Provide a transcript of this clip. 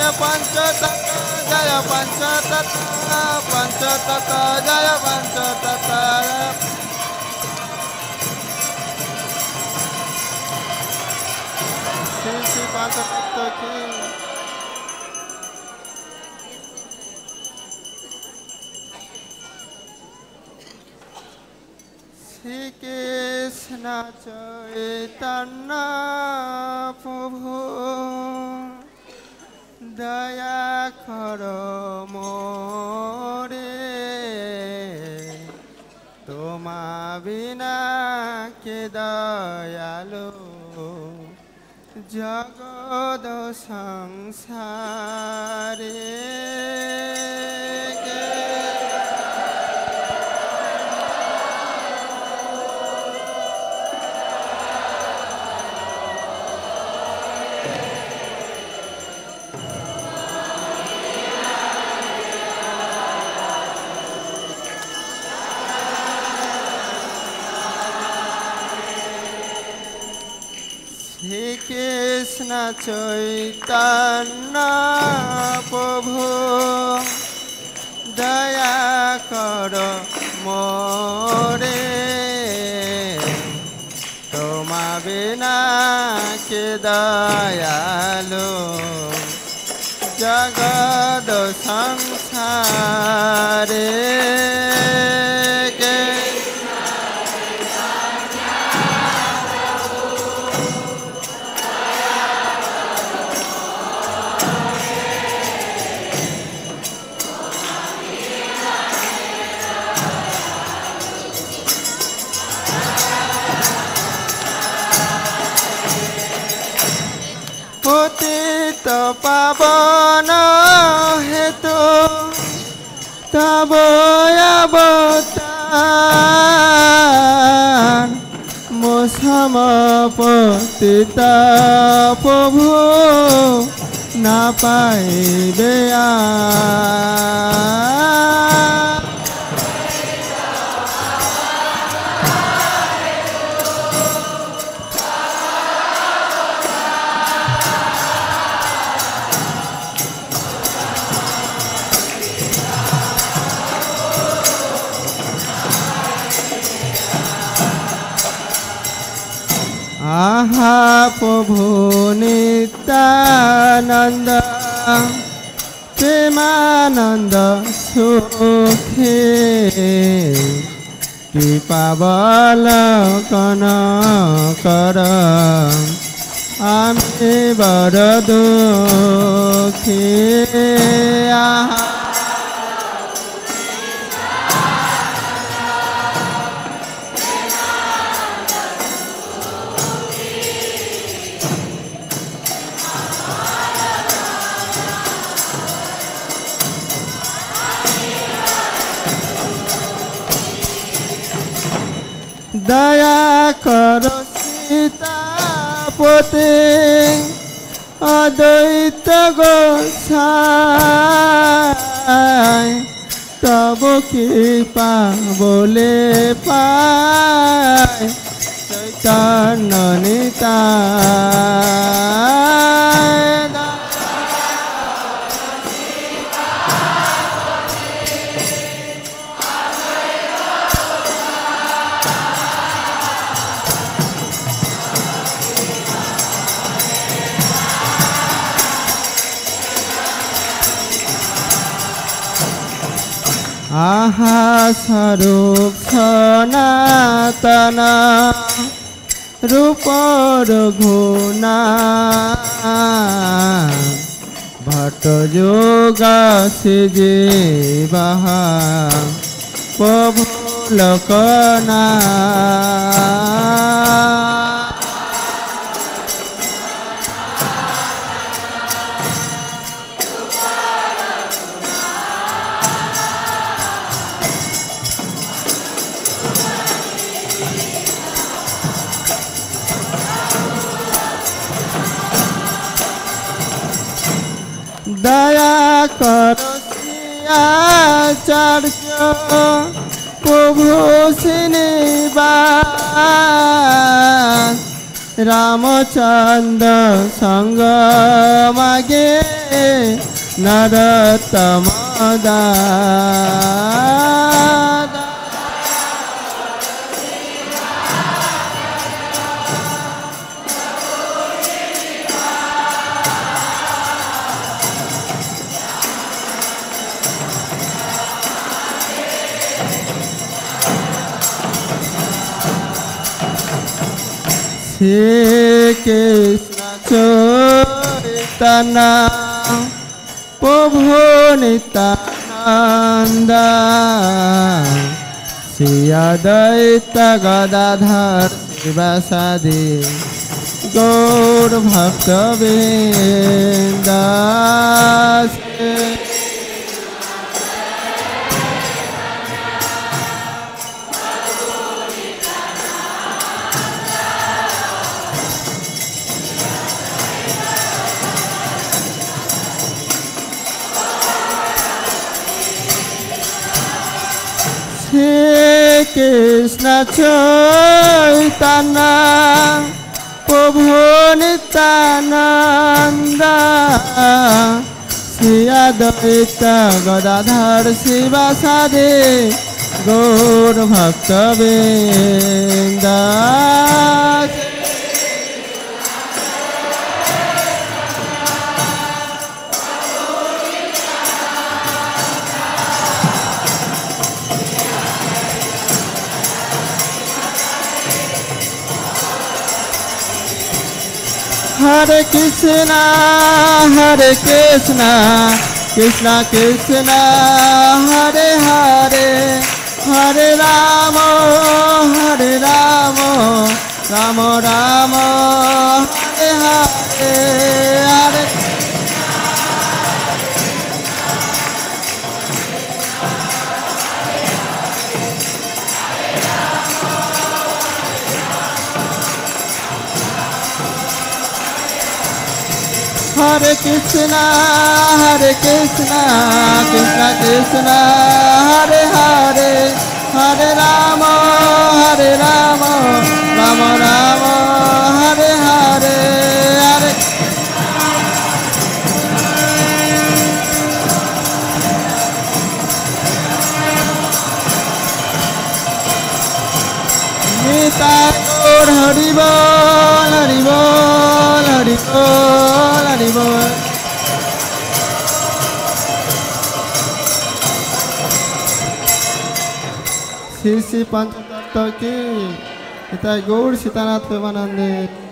पंचतत्व जय पंचतत्व पंचतत्व जय पंचतत्व श्री श्री पंचतत्व की श्री कृष्ण चैतन्य प्रभु दया करो मोरे तुम्हा बिना के दयालु जगत संसारे श्री कृष्ण चैतन्य प्रभु दया करो मोरे तुम्हा बिना के दयालु जगत संसारे पतित पावन हेतु तब अवतार मो समपतित प्रभु ना पाइबे आहा प्रभु नित्यानंद प्रेमानंद सुखे कृपावलोकन कर आमे बड़ दुखी आहा दया करो सीतापति अद्वैत गोसाई तब कृपा बोले पाए चैतन्य निताय आहा स्वरूप सनातन रूप रघुना भट्ट जोग से जीवा प्रभु लोकना दया करो आचार्य प्रभु श्रीनिवास रामचंद्र संग मागे नरोत्तम दास Shri Krishna Chaitanya Prabhu Nityananda Shri Advaita Gadadhar Sivasadi Gaur Bhakta Vrinda Shri Krishna Chaitanya Prabhu Nityananda Shri Advaita Gadadhar Sivasadi Gaur Bhakta Vrinda Hare Krishna, Hare Krishna, Krishna Krishna, Hare Hare, Hare Rama, Hare Rama, Rama Rama, Hare Hare, Hare Hare Krishna, Hare Krishna, Krishna Krishna, Hare Hare, Hare Rama, Hare Rama, Rama Rama, Hare Hare, Hare Nitai Gaur Hari Bol, Hari Bol, Hari Bol, Hari Bol. Shri Shri पंचतत्व की निताई गौर सीतानाथ प्रेमानंद